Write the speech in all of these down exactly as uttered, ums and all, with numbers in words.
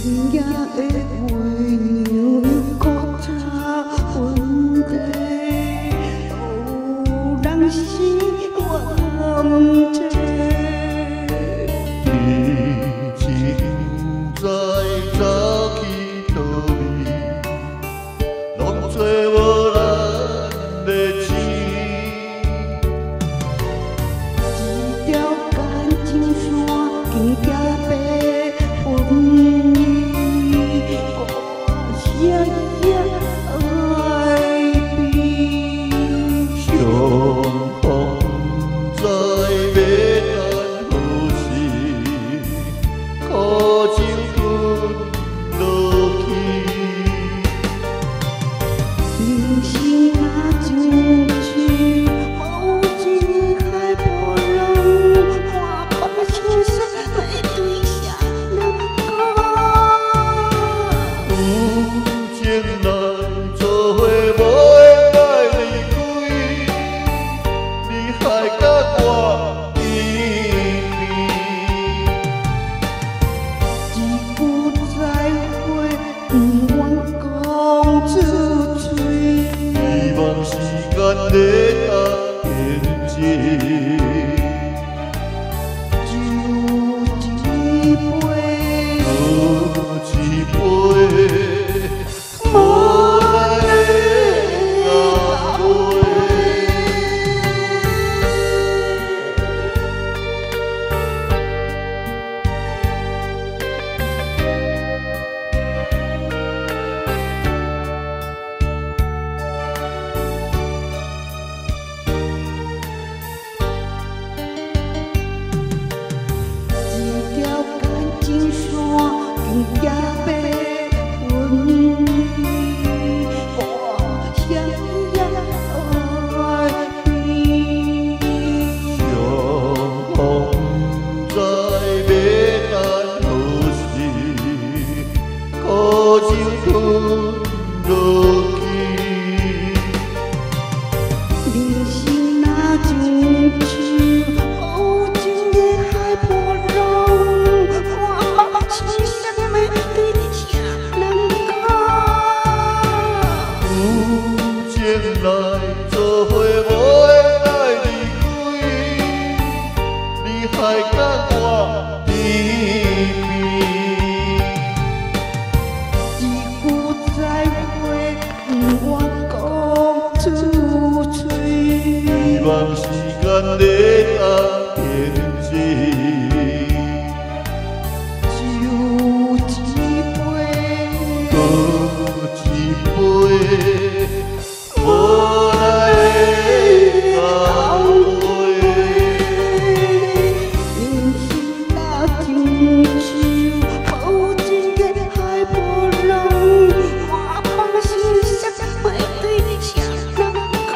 今夜的月亮搁差阮地，有人是我难知。 你真知早去倒位，拢做无咱的钱。 一条感情线，经行白分离，我谁也爱比。 相逢知要等何时，苦情吞落去。 人生若像水，无情海波浪，我把心事要对谁人讲？ 有情来做伙，无缘来离开，你害甲我离一句再会，不愿讲出嘴。 希望时间在当见证。 酒一杯， 喝一杯，无奈的安慰。 一条感情线，经行白分离，我谁也爱比。 相逢知要等何时，苦情吞落去。 人生若像水，无情的海波浪，我把心事要对谁人讲？ 有情来做伙，无缘来离开，你害甲我离别。 一句再会，不愿讲出嘴。 希望时间在当见证。 酒一杯， 喝一杯，无奈的安慰。 人生若像水，无情的海波浪，我把心事要对谁人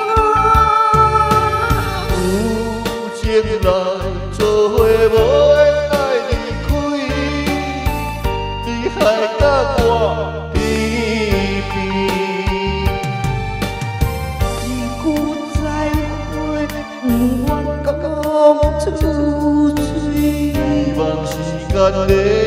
讲？ 有情来做伙，无缘来离开，你害甲我离别。 一句再会，不愿讲出嘴。 希望时间在